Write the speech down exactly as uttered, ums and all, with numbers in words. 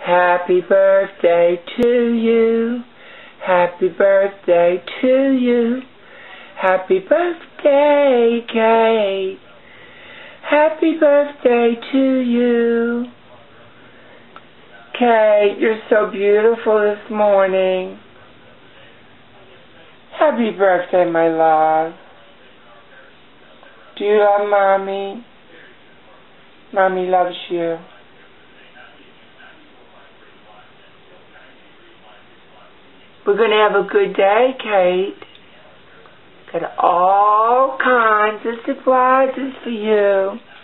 Happy birthday to you. Happy birthday to you. Happy birthday, Kate. Happy birthday to you. Kate, you're so beautiful this morning. Happy birthday, my love. Do you love Mommy? Mommy loves you. We're going to have a good day, Kate. Got all kinds of surprises for you.